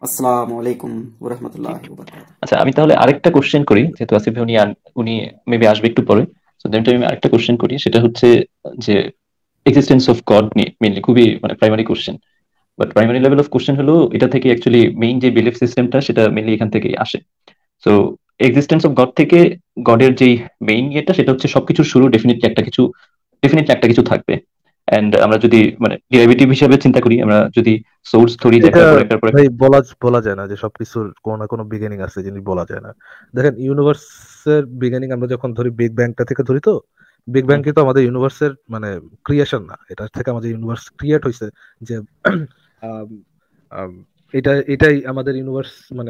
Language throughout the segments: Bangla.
আসসালামু আলাইকুম ওয়া রাহমাতুল্লাহি ওয়া বারাকাতুহু। আচ্ছা, আমি তাহলে আরেকটা কোশ্চেন করি, যেহেতু আসিফ ভাই উনি মেবি আসবে একটু পরে। তো দেন আমি আরেকটা কোশ্চেন করি, সেটা হচ্ছে যে এক্সিস্টেন্স অফ গড নিয়ে মেইনলি, খুবই মানে primary question. But primary level of question হলো এটা থেকে অ্যাকচুয়ালি মেইন যে বিলিফ সিস্টেমটা সেটা মেইনলি এখান থেকেই আসে। সো এক্সিস্টেন্স অফ গড থেকে গডের যেই মেইন ইয়েটা সেটা হচ্ছে সবকিছুর শুরু ডেফিনেটলি একটা কিছু থাকবে। এন্ড আমরা যদি মানে ডিরাইভেটিভ হিসাবে চিন্তা করি, আমরা যদি সোর্স ধরি যে এটা একটার পর একটা। ভাই বলা বলা যায় না যে সবকিছুর কোনো না কোনো বিগিনিং আছে, জিনিস বলা যায় না। দেখেন, ইউনিভার্সের বিগিনিং আমরা যখন ধরি, বিগ ব্যাংটা থেকে ধরি, তো বিগ ব্যাং হুম, কিন্তু আমাদের ইউনিভার্সের মানে ক্রিয়েশন না, এটা থেকে আমাদের ইউনিভার্স ক্রিয়েট হয়েছে। যে আম, আম, এটাই আমাদের ইউনিভার্স, মানে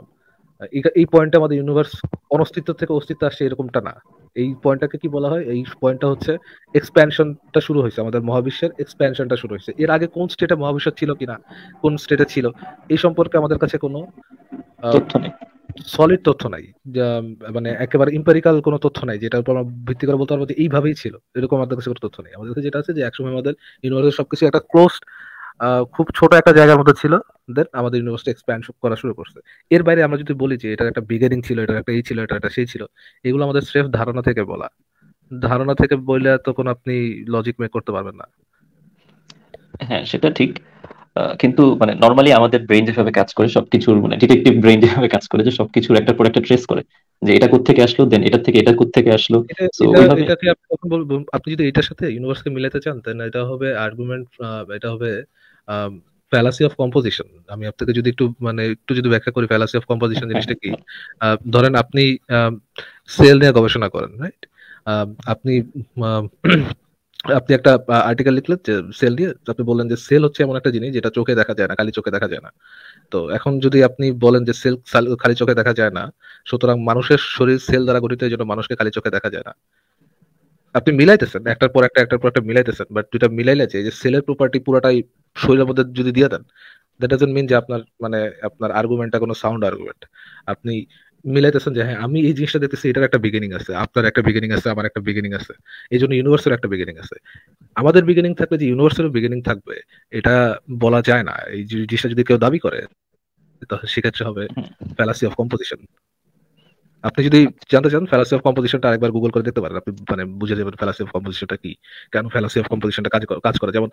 এই পয়েন্টে আমাদের ইউনিভার্স অনস্তিত্ব থেকে অস্তিত্ব আসছে এরকমটা না। এই পয়েন্টটাকে কি বলা হয়? এই পয়েন্টটা হচ্ছে এক্সপ্যানশনটা শুরু হয়েছে, আমাদের মহাবিশ্বের এক্সপ্যানশনটা শুরু হয়েছে। এর আগে কোন স্টেটে মহাবিশ্ব ছিল কিনা, কোন স্টেটে ছিল, এই সম্পর্কে আমাদের কাছে কোনো তথ্য নেই। সলিড তথ্য নাই। মানে একেবারে ইম্পেরিক্যাল কোনো তথ্য নাই যেটার উপর আমরা ভিত্তি করে বলতে পারবো যে এইভাবেই ছিল, এরকম আমাদের কাছে কোনো তথ্য নেই। আমাদের কাছে যেটা আছে যে একসময় আমাদের ইউনিভার্সের সবকিছু একটা ক্লোজড, খুব ছোট একটা জায়গার মধ্যে ছিল। দেন আমাদের ইউনিভার্সিটি এক্সপ্যান্ড করা শুরু করছে। এর বাইরে আমরা যদি বলি যে এটার একটা বিগিনিং ছিল, এটার একটা এই ছিল, এটা একটা সেই ছিল, এগুলো আমাদের স্রেফ ধারণা থেকে বলা। ধারণা থেকে বললে তখন আপনি লজিক মেক করতে পারবেন না। হ্যাঁ, সেটা ঠিক। কিন্তু মানে নরমালি আমাদের ব্রেন যেভাবে কাজ করে সবকিছুর, মানে ডিটেকটিভ ব্রেন যেভাবে কাজ করে, যে সবকিছুর একটার পর একটা ট্রেস করে, যে এটা কোত্থেকে আসলো, দেন এটা থেকে এটা কোত্থেকে আসলো। এটা সো এটা ওইভাবে। এটাকে আপনি কখন বলবেন? আপনি যদি এটার সাথে ইউনিভার্সকে মিলাতে চান, তাহলে এটা হবে আর্গুমেন্ট, এটা হবে ফ্যালাসি অফ কম্পোজিশন। আমি আপনাকে যদি একটু যদি ব্যাখ্যা করি ফ্যালাসি অফ কম্পোজিশন হ্যাঁ, জিনিসটা কি। ধরেন আপনি সেল নিয়ে গবেষণা করেন, রাইট? আপনি আহ, আপনি একটা আর্টিকেল লিখলেন যে সেল নিয়ে, আপনি বললেন যে সেল হচ্ছে এমন একটা জিনিস যেটা চোখে দেখা যায় না, খালি চোখে দেখা যায় না। তো এখন যদি আপনি বলেন যে সেল খালি চোখে দেখা যায় না, সুতরাং মানুষের শরীর সেল দ্বারা গঠিত, এই জন্য মানুষকে খালি চোখে দেখা যায় না। আপনি মিলাইতেছেন একটার পর একটা মিলাইতেছেন, বাট দুইটা মিলাইলে যে সেলের প্রপার্টি পুরোটাই শরীরের মধ্যে যদি দিয়ে দেন, দ্যাট ডাজন্ট মিন যে আপনার মানে আপনার আর্গুমেন্টটা কোনো সাউন্ড আর্গুমেন্ট। আপনি মিলাইতেছেন যে হ্যাঁ, আমি এই জিনিসটা দেখতেছি, এটার একটা বিগিনিং আছে, আপনার একটা বিগিনিং আছে, আমার একটা বিগিনিং আছে, এই জন্য ইউনিভার্সের একটা বিগিনিং আছে। আমাদের বিগিনিং থাকবে, যে ইউনিভার্সের বিগিনিং থাকবে, এটা বলা যায় না। এই জিনিসটা যদি কেউ দাবি করে, তাহলে সেক্ষেত্রে হবে হুম, ফ্যালাসি অফ কম্পোজিশন। আপনি যদি আচ্ছা। জানতে চান ফ্যালাসি অফ কম্পোজিশনটা আরেকবার গুগল করে দেখতে পারেন, আপনি মানে বুঝে যাবেন ফ্যালাসি অফ কম্পোজিশনটা কি, কেন ফ্যালাসি অফ হুম, কম্পোজিশনটা কাজ করে। যেমন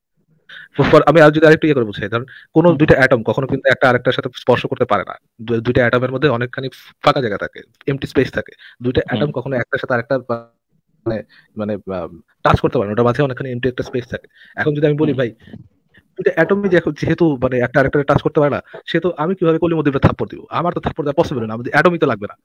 আমি আর যদি আরেকটু ইয়ে করে বুঝাই, ধরুন কোন হুম, দুইটা অ্যাটম কখনো কিন্তু একটা আরেকটার সাথে স্পর্শ করতে পারে না। দুইটা অ্যাটমের মধ্যে অনেকখানি ফাঁকা জায়গা থাকে, এমটি স্পেস থাকে। দুইটা হুম, অ্যাটম কখনো একটার সাথে আরেকটা মানে মানে টাচ করতে পারে না, ওটার মাঝে অনেকখানি এমটি একটা স্পেস থাকে। এখন যদি আমি বলি, হুম, ভাই দুইটা অ্যাটমই যেহেতু মানে একটা আরেকটা টাচ করতে পারে না, সেহেতু আমি কিভাবে কলির মধ্যে একটা থাপ্পড় দিব? আমার তো থাপ্পড় দেওয়া পসিবল না, আমাদের অ্যাটমই তো লাগবে না।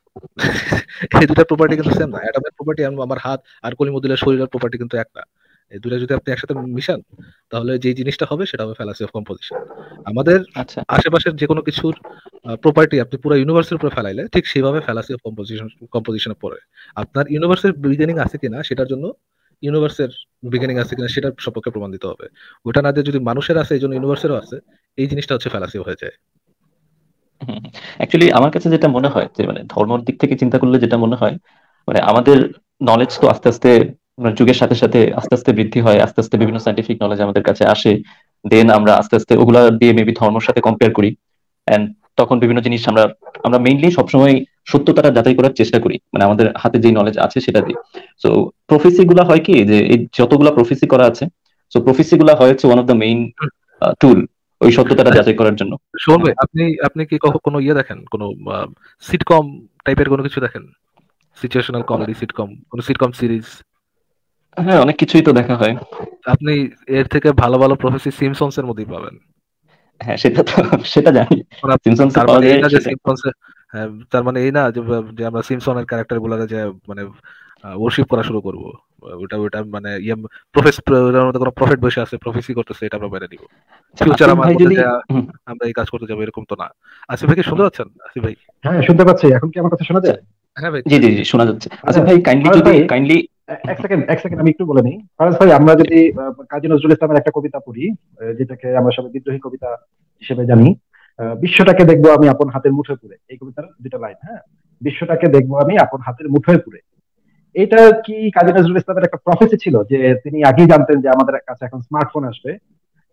এই দুটা প্রপার্টি কিন্তু সেম না। অ্যাটমের প্রপার্টি আমার হাত, আর কলিমুদ্দিনের শরীরের প্রপার্টি কিন্তু এক না। এই দুটা যদি আপনি একসাথে মিশান, তাহলে যে জিনিসটা হবে সেটা হবে ফ্যালাসি অফ কম্পোজিশন। আমাদের আচ্ছা। আশেপাশের যে কোনো কিছুর প্রপার্টি আপনি পুরো ইউনিভার্সের উপরে ফেলাইলে ঠিক সেভাবে ফ্যালাসি অফ কম্পোজিশনে পড়ে। আপনার ইউনিভার্সের বিগিনিং আছে কিনা সেটার জন্য, ইউনিভার্সের বিগিনিং আছে কিনা সেটার সপক্ষে প্রমাণ দিতে হবে। ওটা না দিয়ে যদি মানুষের আছে এই জন্য ইউনিভার্সেরও আছে, এই জিনিসটা হচ্ছে ফ্যালাসি হয়ে যায়। অ্যাকচুয়ালি আমার কাছে যেটা মনে হয় যে মানে ধর্মর দিক থেকে চিন্তা করলে যেটা মনে হয়, মানে আমাদের নলেজ তো আস্তে আস্তে মানে যুগের সাথে সাথে আস্তে আস্তে বৃদ্ধি হয়, আস্তে আস্তে বিভিন্ন সাইন্টিফিক নলেজ আমাদের কাছে আসে। দেন আমরা আস্তে আস্তে ওগুলা দিয়ে মেবি ধর্মের সাথে কম্পেয়ার করি। এন্ড তখন বিভিন্ন জিনিস আমরা আমরা মেইনলি সবসময় সত্যতাটা যাচাই করার চেষ্টা করি, মানে আমাদের হাতে যে নলেজ আছে সেটা দিয়ে। সো প্রফেসি গুলা হয় কি, যে এই যতগুলা প্রফেসি করা আছে, সো প্রফেসি গুলা হয় হচ্ছে one of the main tool ওই সত্যতাটা যাচাই করার জন্য। শোন ভাই, আপনি আপনি কি কোনো ইয়ে দেখেন, কোনো সিটকম টাইপের কোনো কিছু দেখেন? সিচুয়েশনাল কমেডি সিটকম, কোন সিটকম সিরিজ? হ্যাঁ, অনেক কিছুই তো দেখা হয়। আপনি এর থেকে ভালো ভালো প্রফেসর সিমসন্স এর মধ্যেই পাবেন। হ্যাঁ, সেটা তো সেটা জানি। সিমসনস এ তার পাওয়া মানে এই যায় না যে সেটা। সিমসন্স, তার মানে এই না যে যে আমরা সিমসনের ক্যারেক্টার গুলারে যে মানে ওরশিপ করা শুরু করব। ওটা ওটা মানে ইয়ে প্রফেসর মধ্যে কোনো প্রফেট বসে আছে, প্রফেসি করতেছে, এটা আমরা মেনে নিব। আচ্ছা, ফিউচার আসিফ আমার ভাই মধ্যে যদি যে হুম, আমরা এই কাজ করতে যাবো, এরকম তো না। আসিফ ভাই কি শুনতে হুম, পাচ্ছেন? আসিফ ভাই? হ্যাঁ, শুনতে পাচ্ছি। এখন কি আমার কথা শোনা আচ্ছা। যায়? হ্যাঁ ভাই, জি জি ক্লিয়ারলি। জি, শোনা যাচ্ছে। আচ্ছা, আসিফ ভাই কাইন্ডলি ফারাজ যদি ভাই, কাইন্ডলি। এক সেকেন্ড আমি একটু বলে নিই। ফারাজ ভাই, আমরা যদি কাজী নজরুল ইসলামের একটা কবিতা পড়ি, যেটাকে আমরা সবাই বিদ্রোহী কবিতা হিসেবে জানি, বিশ্বটাকে দেখবো আমি আপন হাতের মুঠোয় পুরে, এই কবিতার দুটো লাইন, হ্যাঁ, বিশ্বটাকে দেখবো আমি আপন হাতের মুঠোয় পুরে। এটা কি কাজী নজরুল ইসলামের একটা প্রফেসি ছিল যে তিনি আগেই জানতেন যে আমাদের কাছে এখন স্মার্টফোন আসবে,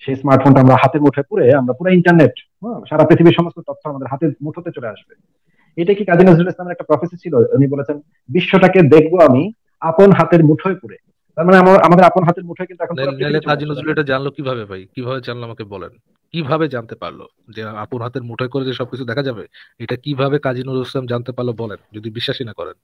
সেই স্মার্টফোনটা আমরা হাতের মুঠোয় পুরে আমরা পুরো ইন্টারনেট, সারা পৃথিবীর সমস্ত তথ্য আমাদের হাতের মুঠোতে চলে আসবে। এটা কি কাজী নজরুল ইসলামের একটা প্রফেসি ছিল? উনি বলেছেন বিশ্বটাকে দেখবো আমি আপন হাতের মুঠোয় পুরে। তার মানে আমাদের আপন হাতের মুঠোয় কিন্তু এখন পুরো নাইলে পৃথিবী চলে কাজী আসছে, তাই নজরুল না? এটা জানলো কিভাবে ভাই? কিভাবে জানলো আমাকে বলেন? কিভাবে জানতে পারলো যে আপন হাতের মুঠোয় করে যে সবকিছু দেখা যাবে? এটা কিভাবে কাজী নজরুল ইসলাম জানতে পারলো বলেন, যদি বিশ্বাসই না করেন?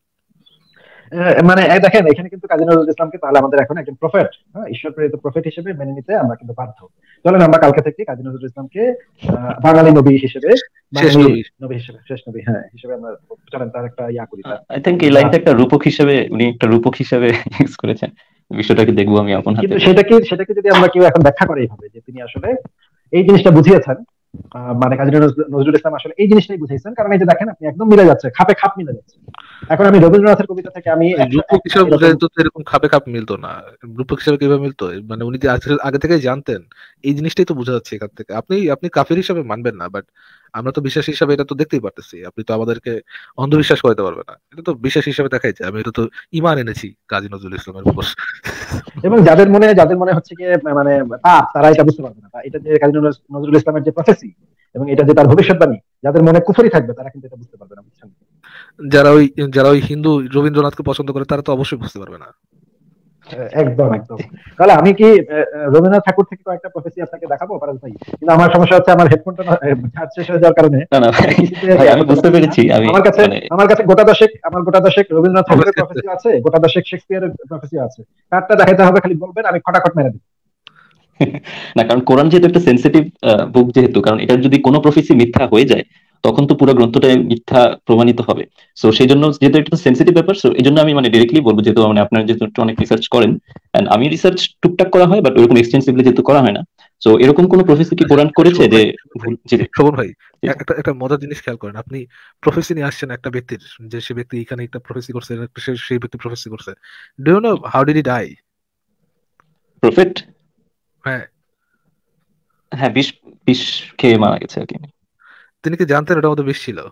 মানে দেখেন এখানে কিন্তু কাজী নজরুল ইসলামকে তাহলে আমাদের এখন একজন প্রফেট, ঈশ্বর প্রেরিত প্রফেট হিসেবে মেনে নিতে আমরা কিন্তু বাধ্য। চলেন আমরা কালকে থেকে কাজী নজরুল ইসলামকে বাঙালি নবী হিসেবে, শেষ বাঙালি নবী। নবী হিসেবে, শেষ নবী হিসেবে আমরা চলেন তার একটা ইয়া করি, তার আই থিঙ্ক এই লাইনটা একটা রূপক হিসেবে উনি একটা রূপক হিসেবে ইউজ করেছেন, বিষয়টাকে দেখবো আমি আপন হাতে। কিন্তু সেটাকে যদি আমরা কেউ এখন ব্যাখ্যা করে এইভাবে যে তিনি আসলে এই জিনিসটা বুঝিয়েছেন, মানে কাজী নজরুল ইসলাম আসলে এই জিনিসটাই বুঝিয়েছেন, কারণ এই যে দেখেন আপনি একদম মিলে যাচ্ছে, খাপে খাপ মিলে যাচ্ছে। এখন আমি রবীন্দ্রনাথের কবিতা থেকে আমি রূপক হিসেবে বোঝা যেত তো এরকম খাপে খাপ মিলতো না। রূপক হিসেবে কিভাবে মিলতো? মানে উনি যে আগে থেকেই জানতেন, এই জিনিসটাই তো বোঝা যাচ্ছে এখান থেকে। আপনি কাফির হিসাবে মানবেন না, বাট আমরা তো বিশ্বাস হিসাবে এটা তো দেখতেই পারতেছি। আপনি তো আমাদেরকে অন্ধবিশ্বাস করাতে পারবেন না, এটা তো বিশ্বাস হিসাবে দেখাই যায়। আমি এটা তো ইমান এনেছি কাজী নজরুল ইসলামের উপর। এবং যাদের মনে হচ্ছে কি মানে তারা এটা বুঝতে পারবে না, এটা যে কাজী নজরুল ইসলামের যে প্রফেসি এবং এটা যে তার ভবিষ্যৎবাণী, যাদের মনে কুফরি থাকবে তারা কিন্তু এটা বুঝতে পারবে না, বুঝছেন? যারা ওই হিন্দু রবীন্দ্রনাথকে পছন্দ করে তারা তো অবশ্যই বুঝতে পারবে না। একদম একদম। তাহলে আমি কি রবীন্দ্রনাথ ঠাকুর থেকে কয়েকটা প্রফেসি আপনাকে দেখাবো পারাস ভাই? কিন্তু আমার সমস্যা হচ্ছে আমার হেডফোনটা চার্জ শেষ হয়ে যাওয়ার কারণে না ভাই, আমি বুঝতে পেরেছি। আমার কাছে গোটা দশেক রবীন্দ্রনাথ ঠাকুরের প্রফেসি আছে, গোটা দশেক শেক্সপিয়ারের প্রফেসি আছে। কারটা দেখাতে হবে খালি বলবেন, আমি খটাখট মেরে দিই। না, কারণ কোরআন যেহেতু একটা সেন্সিটিভ বুক, যেহেতু কারণ এটার যদি কোনো প্রফেসি মিথ্যা হয়ে যায় তখন তো পুরো গ্রন্থটাই মিথ্যা প্রমাণিত হবে। সো সেই জন্য যেহেতু একটা সেন্সিটিভ ব্যাপার, সো এই জন্য আমি মানে ডিরেক্টলি বলবো, যেহেতু মানে আপনারা যেহেতু অনেক রিসার্চ করেন, এন্ড আমি রিসার্চ টুকটাক করা হয় বাট ওরকম এক্সটেন্সিভলি যেহেতু করা হয় না, সো এরকম কোন প্রফেসি কি কোরআন করেছে যে শোভন ভাই, একটা মজার জিনিস খেয়াল করেন। আপনি প্রফেসি নিয়ে আসছেন একটা ব্যক্তির, যে সে ব্যক্তি এখানে একটা প্রফেসি করছে, সেই ব্যক্তি প্রফেসি করছে। Do you know how did he die? Prophet? হ্যাঁ, হ্যাঁ, বিষ খেয়ে মারা গেছে আর কি। তিনি কি জানতেন ওটার মধ্যে বিষ ছিল?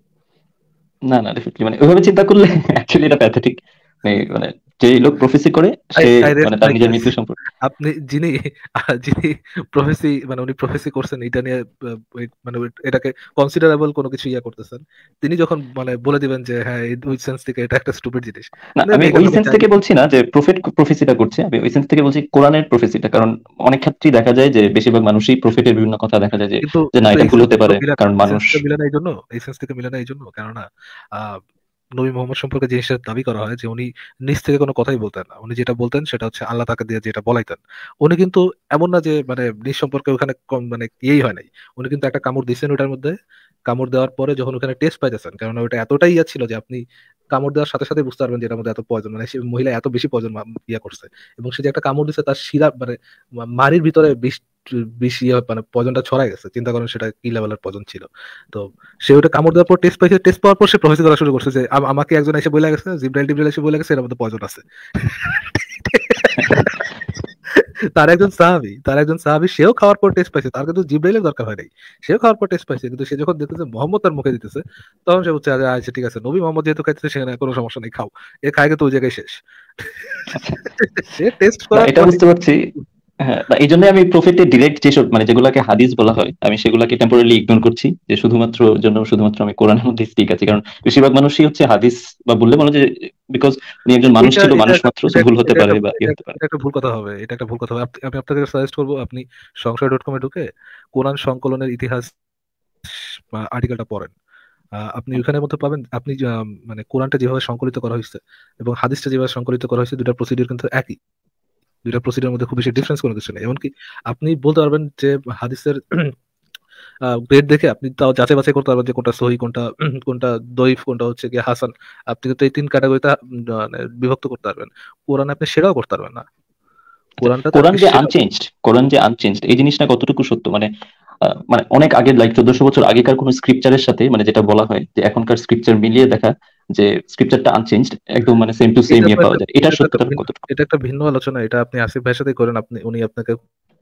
না না, ডেফিনেটলি মানে ওইভাবে চিন্তা করলে অ্যাকচুয়ালি এটা প্যাথেটিক। মানে যে লোক প্রফেসি করে সে মানে তার নিজের মৃত্যু সম্পর্কে, আপনি যিনি প্রফেসি মানে উনি প্রফেসি করছেন এটা নিয়ে, মানে এটাকে কনসিডারেবল কোনো কিছু ইয়া করতেছেন, তিনি যখন মানে বলে দিবেন যে হ্যাঁ ওই সেন্স থেকে এটা একটা স্টুপিড জিনিস। না আমি ওই সেন্স থেকে বলছি না যে প্রফেট প্রফেসিটা করছে, আমি ওই সেন্স থেকে বলছি কোরআনের প্রফেসিটা। কারণ অনেক ক্ষেত্রেই দেখা যায় যে বেশিরভাগ মানুষই প্রফেটের বিভিন্ন কথা দেখা যায় যে না এটা ভুল হতে পারে, কারণ মানুষ মিলে না এই জন্য, এই সেন্স থেকে মিলে না এই জন্য, কেননা নবী মোহাম্মদ সম্পর্কে যে জিনিসটা দাবি করা হয় যে উনি নিজ থেকে কোনো কথাই বলতেন না, উনি যেটা বলতেন সেটা হচ্ছে আল্লাহ তাকে দিয়ে যেটা বলাইতেন। উনি কিন্তু এমন না যে মানে নিজ সম্পর্কে ওখানে মানে ইয়েই হয় নাই, উনি কিন্তু একটা কামড় দিচ্ছেন ওটার মধ্যে। কামড় দেওয়ার পরে যখন ওখানে টেস্ট পাইতেছেন, কারণ ওটা এতটাই ইয়া ছিল যে আপনি কামড় দেওয়ার সাথে সাথে বুঝতে পারবেন যে এটার মধ্যে এত পয়জন, মানে সে মহিলা এত বেশি পয়জন ইয়া করছে, এবং সে যে একটা কামড় দিচ্ছে তার শিরা মানে মাড়ির ভিতরে বিষ ইয়ে মানে পয়জনটা ছড়াই গেছে। চিন্তা করেন সেটা কি লেভেলের পয়জন ছিল। তো সে ওটা কামড় দেওয়ার পর টেস্ট পাইছে, টেস্ট পাওয়ার পর সে প্রফেসর করা শুরু করছে যে আমাকে একজন এসে বলে গেছে, জিব্রাইল এসে বলে গেছে এর মধ্যে পয়জন আছে। তার একজন সাহাবী সেও খাওয়ার পর টেস্ট পাইছে, তার কিন্তু জিব্রাইলের দরকার হয় নাই, সেও খাওয়ার পর টেস্ট পাইছে, কিন্তু সে যখন দেখতেছে মোহাম্মদ তার মুখে দিতেছে তখন সে বলছে আচ্ছা ঠিক আছে, নবী মোহাম্মদ যেহেতু খাইতেছে সেখানে কোনো সমস্যা নেই, খাও। এ খায় কিন্তু ওই জায়গায় শেষ। সে টেস্ট করার এটা বুঝতে পারছি। হ্যাঁ, এই জন্য আমি প্রফেটের ডিরেক্ট যেসব মানে যেগুলোকে হাদিস বলা হয় আমি সেগুলোকে টেম্পোরারি ইগনোর করছি, যে শুধুমাত্র আমি কোরআনের মধ্যে স্টিক আছি। কারণ বেশিরভাগ মানুষই হচ্ছে হাদিস বা বললে বলে যে বিকজ উনি একজন মানুষ ছিল, মানুষ মাত্র ভুল হতে পারে বা ইয়ে হতে পারে। এটা একটা ভুল কথা হবে, এটা একটা ভুল কথা হবে। আমি আপনাকে সাজেস্ট করবো আপনি সংশয়.com এ ঢুকে কোরআন সংকলনের ইতিহাস আর্টিকেলটা পড়েন। আপনি ওখানের মধ্যে পাবেন, আপনি মানে কোরআনটা যেভাবে সংকলিত করা হয়েছে এবং হাদিসটা যেভাবে সংকলিত করা হয়েছে, দুটা প্রসিডিউর কিন্তু একই। দুইটা প্রসিডিউরের মধ্যে খুব বেশি ডিফারেন্স কোনো কিছু নেই। এমনকি আপনি বলতে পারবেন যে হাদিসের গ্রেড দেখে আপনি তাও যাচাই বাছাই করতে পারবেন যে কোনটা সহি, কোনটা দইফ, কোনটা হচ্ছে কি হাসান। আপনি কিন্তু এই 3 ক্যাটাগরিতে বিভক্ত করতে পারবেন। কোরআন আপনি সেটাও করতে পারবেন না। কোরআন যে আনচেঞ্জড এই জিনিসটা কতটুকু সত্য? মানে অনেক আগের লাইক 1400 বছর আগেকার কোন স্ক্রিপচারের সাথে মানে যেটা বলা হয় যে এখনকার স্ক্রিপচার মিলিয়ে দেখা যে স্ক্রিপচারটা আনচেঞ্জড একদম মানে সেম টু সেম ইয়ে পাওয়া যায়, এটা সত্যটা কতটুকু? এটা একটা ভিন্ন আলোচনা, এটা আপনি আসিফ ভাইয়ের সাথে করেন। উনি আপনাকে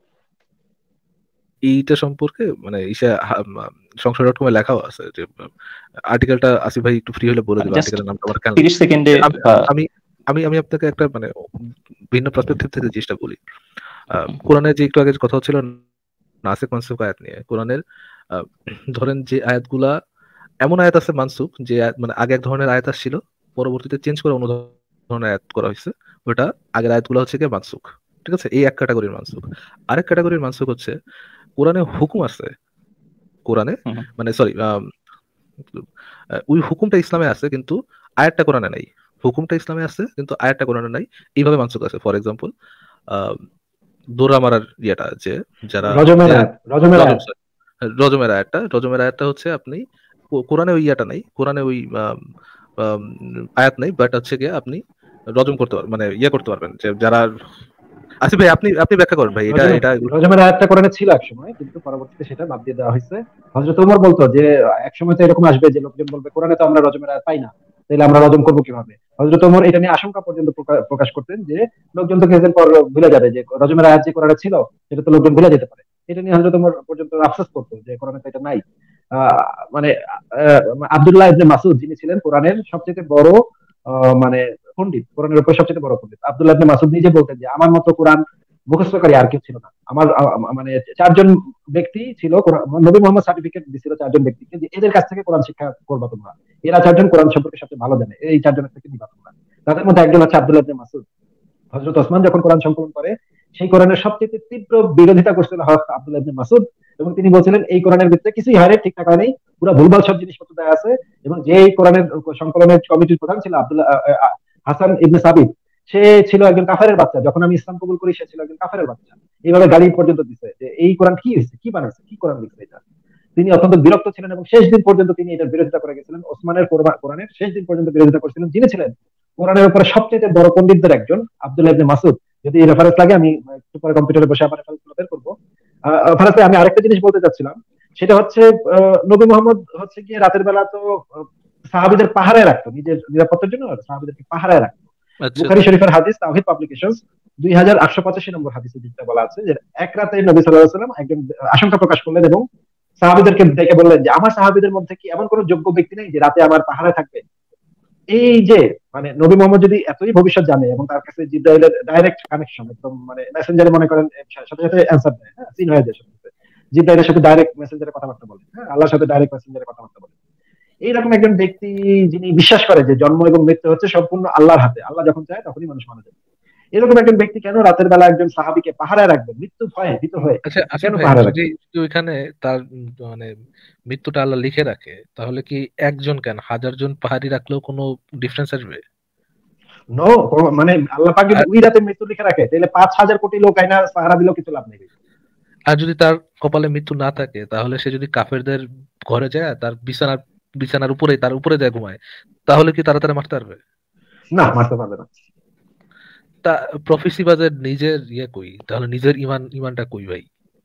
এইটা সম্পর্কে মানে সংশয়.com এ লেখাও আছে যে আর্টিকেলটা আসিফ ভাই একটু ফ্রি হলে বলে দেবেন। আর্টিকেলের নামটা আমার 30 সেকেন্ডে আমি আপনাকে একটা মানে ভিন্ন পার্সপেক্টিভ থেকে জিনিসটা বলি। কোরআনে যে একটু আগে কথা হচ্ছিল নাসিখ মানসুখ আয়াত নিয়ে, কোরআনের ধরেন যে আয়াতগুলা, এমন আয়াত আছে মানসুখ যে মানে আগে এক ধরনের আয়াত আসছিল, পরবর্তীতে চেঞ্জ করে অন্য ধরনের আয়াত করা হয়েছে, ওটা আগের আয়াতগুলো হচ্ছে কি মানসুখ। ঠিক আছে, এই এক ক্যাটাগরির মানসুখ। আরেক ক্যাটাগরির মানসুখ হচ্ছে কোরআনে হুকুম আছে, কোরআনে মানে সরি ওই হুকুমটা ইসলামে আছে কিন্তু আয়াতটা কোরআনে নাই, হুকুমটা ইসলামে আছে কিন্তু আয়াতটা কোরআনে নাই, এইভাবে মানসুখ আছে। ফর এক্সাম্পল দৌড়া মারার ইয়েটা, যে যারা রজমের আয়াতটা হচ্ছে আপনি কোরআনে ওই ইয়াটা নাই, কোরআনে ওই আয়াত নাই, বাট হচ্ছে গিয়ে আপনি রজম করতে পারবেন, মানে ইয়ে করতে পারবেন, যে যারা আসিফ ভাই আপনি ব্যাখ্যা করেন ভাই। এটা রজমের আয়াতটা কোরআনে ছিল এক সময়, কিন্তু পরবর্তীতে সেটা বাদ দিয়ে দেওয়া হয়েছে। হযরত ওমর বলতো যে এক সময় তো এরকম আসবে যে লোকজন বলবে কোরআনে তো আমরা রজমের আয়াত পাই না, তাহলে আমরা রজম করবো কিভাবে। হযরত ওমর এটা নিয়ে আশঙ্কা পর্যন্ত প্রকাশ করতেন যে লোকজন তো কিছুদিন পর ভুলে যাবে যে রজমের আয়াত যে কোরআনে ছিল সেটা তো লোকজন ভুলে যেতে পারে। এটা নিয়ে হযরত ওমর পর্যন্ত আফসোস করতো যে কোরআনে তো এটা নাই। মানে আব্দুল্লাহ ইবনে মাসউদ যিনি ছিলেন কোরআনের সবচেয়ে বড় মানে পণ্ডিত, কোরআনের উপর সবচেয়ে বড় পণ্ডিত, আব্দুল্লাহ ইবনে মাসউদ নিজে বলতেন যে আমার মতো কোরআন মুখস্থকারী আর কেউ ছিল না। আমার মানে 4জন ব্যক্তি ছিল, নবী মোহাম্মদ সার্টিফিকেট দিছিল 4জন ব্যক্তিকে যে এদের কাছ থেকে কোরআন শিক্ষা করবা তোমরা, এরা 4জন কোরআন সম্পর্কে সবচেয়ে ভালো জানে, এই 4জনের থেকে দিবা তোমরা। তাদের মধ্যে একজন হচ্ছে আব্দুল্লাহ ইবনে মাসউদ। হযরত ওসমান যখন কোরআন সংকলন করে সেই কোরআনের সবচেয়ে তীব্র বিরোধিতা করছিল আব্দুল্লাহ ইবনে মাসউদ, এবং তিনি বলছিলেন এই কোরআনের ভিতরে কিছুই হয়নি, ঠিকঠাক হয়নি, পুরো ভুলভাল সব জিনিসপত্র দেওয়া আছে। এবং যে কোরআনের সংকলনের কমিটির প্রধান ছিল আব্দুল্লাহ হাসান ইবনে সাবিত, সে ছিল একজন কাফেরের বাচ্চা, যখন আমি ইসলাম কবুল করি সে ছিল একজন কাফেরের বাচ্চা। এইভাবে গালি পর্যন্ত দিচ্ছে যে এই কোরআন কি হয়েছে, কি বানাইছে, কি কোরআন লিখছে এটা। তিনি অত্যন্ত বিরক্ত ছিলেন এবং শেষ দিন পর্যন্ত তিনি এটার বিরোধিতা করে গেছিলেন। ওসমানের কোরআনের শেষ দিন পর্যন্ত বিরোধিতা করেছিলেন যিনি ছিলেন কোরআনের উপরে সবচেয়ে বড় পণ্ডিতদের একজন, আব্দুল্লাহ ইবনে মাসউদ। যদি রেফারেন্স লাগে আমি একটু পরে কম্পিউটারে বসে আবার রেফারেন্স বের করবো। ফারাজে আমি আরেকটা জিনিস বলতে চাচ্ছিলাম, সেটা হচ্ছে নবী মোহাম্মদ হচ্ছে গিয়ে রাতের বেলা তো সাহাবীদের পাহারায় রাখতো, নিজের নিরাপত্তার জন্য সাহাবীদেরকে পাহারায় রাখতো। বুখারী শরীফের হাদিস তাওহীদ পাবলিকেশনস 2885 নম্বর হাদিসে যেটা বলা আছে যে এক রাতে নবী সাল্লাল্লাহু আলাইহি ওয়াসাল্লাম একজন আশঙ্কা প্রকাশ করলেন এবং সাহাবীদেরকে ডেকে বললেন যে আমার সাহাবীদের মধ্যে কি এমন কোন যোগ্য ব্যক্তি নেই যে রাতে আমার পাহারায় থাকবে। এই যে মানে নবী মোহাম্মদ যদি এতই ভবিষ্যৎ জানে এবং তার কাছে জিবরাইলের ডাইরেক্ট কানেকশন, একদম মানে মেসেঞ্জারে মনে করেন সাথে সাথে অ্যানসার দেয়, হ্যাঁ সিন হয়ে যায়, জিবরাইলের সাথে ডাইরেক্ট মেসেঞ্জারে কথাবার্তা বলে, হ্যাঁ আল্লাহর সাথে ডাইরেক্ট মেসেঞ্জারে কথাবার্তা বলে। এইরকম একজন ব্যক্তি যিনি বিশ্বাস করে যে জন্ম এবং মৃত্যু হচ্ছে সম্পূর্ণ আল্লাহর হাতে, আল্লাহ যখন চায় তখনই মানুষ মারা যায়, এরকম একজন ব্যক্তি কেন রাতের বেলা একজন সাহাবীকে পাহারায় রাখবেন মৃত্যু ভয়ে ভীত হয়ে? কেন পাহারায় রাখবেন? যদি ওইখানে তার মানে মৃত্যুটা আল্লাহ লিখে রাখে, তাহলে কি একজন কেন 1000জন পাহাড়ি রাখলেও কোনো ডিফারেন্স আসবে? নো, মানে আল্লাহ পাক যদি ওই রাতে মৃত্যু লিখে রাখে তাহলে 5000 কোটি লোক আইনা পাহারা দিলেও কিছু লাভ নেই। আর যদি তার কপালে মৃত্যু না থাকে, তাহলে সে যদি কাফেরদের ঘরে যায় তার বিছানার উপরে তার উপরে যায় ঘুমায়, তাহলে কি তারা মারতে পারবে? না, মারতে পারবে না। তা প্রফেসি বাজের নিজের কই, তাহলে নিজের ইমানটা কই ভাই?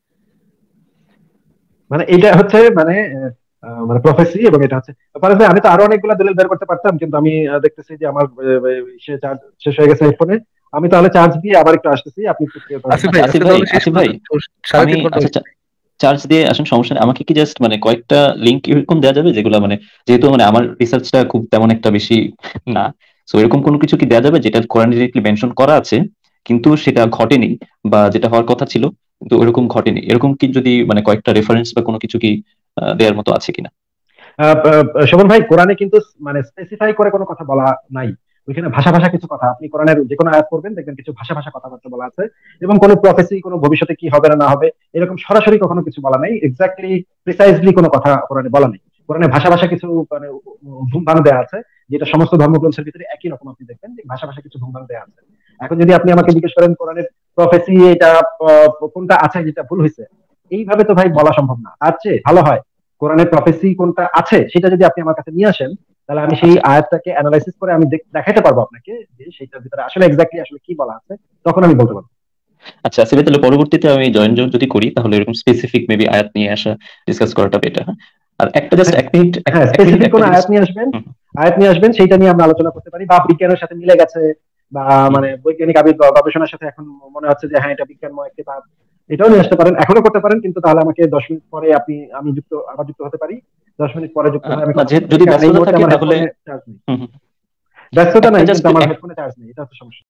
মানে এটা হচ্ছে মানে প্রফেসি, এবং এটা হচ্ছে আমি তো আরো অনেকগুলো দলিল বের করতে পারতাম, কিন্তু আমি দেখতেছি যে আমার শেষ হয়ে গেছে ফোনে। আমি তাহলে চার্জ দিয়ে আবার একটু আসতেছি, আপনি আসিফ ভাই আমি চার্জ দিয়ে আসেন, সমস্যা নেই। আমাকে কি জাস্ট মানে কয়েকটা লিংক এরকম দেওয়া যাবে যেগুলো মানে, যেহেতু মানে আমার রিসার্চটা খুব তেমন একটা বেশি না, সো এরকম কোনো কিছু কি দেওয়া যাবে যেটা কোরআনে ডিরেক্টলি মেনশন করা আছে কিন্তু সেটা ঘটেনি, বা যেটা হওয়ার কথা ছিল কিন্তু ওইরকম ঘটেনি, এরকম কি যদি মানে কয়েকটা রেফারেন্স বা কোনো কিছু কি দেওয়ার মতো আছে কিনা? শোভন ভাই, কোরআনে কিন্তু মানে স্পেসিফাই করে কোনো কথা বলা নাই, ওইখানে ভাষা কিছু কথা, আপনি কোরআনের যে কোনো আয়াত পড়বেন দেখবেন কিছু ভাষা কথাবার্তা বলা আছে, এবং কোনো প্রফেসি, কোনো ভবিষ্যতে কি হবে না হবে এরকম সরাসরি কখনো কিছু বলা নাই, এক্স্যাক্টলি প্রিসাইজলি কোনো কথা কোরআনে বলা নেই। কোরআনে ভাষা কিছু মানে ভুমভাং দেওয়া আছে, যেটা সমস্ত ধর্মগ্রন্থের ভিতরে একই রকম আপনি দেখবেন যে ভাষা কিছু ভুমভাং দেওয়া আছে। এখন যদি আপনি আমাকে জিজ্ঞেস করেন কোরআনের প্রফেসি এটা কোনটা আছে যেটা ভুল হয়েছে, এইভাবে তো ভাই বলা সম্ভব না। তার চেয়ে ভালো হয় কোরআনের প্রফেসি কোনটা আছে সেটা যদি আপনি আমার কাছে নিয়ে আসেন, তাহলে আমি সেই আয়াতটাকে অ্যানালাইসিস করে আমি দেখাতে পারবো আপনাকে যে সেটার ভিতরে আসলে এক্স্যাক্টলি আসলে কি বলা আছে, তখন আমি বলতে পারবো। আচ্ছা আসলে তাহলে পরবর্তীতে আমি জয়েন যদি করি তাহলে এরকম স্পেসিফিক মেবি আয়াত নিয়ে আসা ডিসকাস করাটা বেটার। আর একটা জাস্ট এক মিনিট, হ্যাঁ স্পেসিফিক কোন আয়াত নিয়ে আসবেন সেইটা নিয়ে আমরা আলোচনা করতে পারি, বা বিজ্ঞানের সাথে মিলে গেছে, বা মানে বৈজ্ঞানিক গবেষণার সাথে এখন মনে হচ্ছে যে হ্যাঁ এটা বিজ্ঞানময় কিতাব, এটাও নিয়ে আসতে পারেন, এখনো করতে পারেন, কিন্তু তাহলে আমাকে 10 মিনিট পরে আমি যুক্ত হতে পারি, 10 মিনিট পরে যুক্ত হয়ে আমি যদি ব্যস্ততা থাকে তাহলে ব্যস্ততা নাই, কিন্তু আমার হেডফোনে চার্জ নেই, এটা হচ্ছে সমস্যা।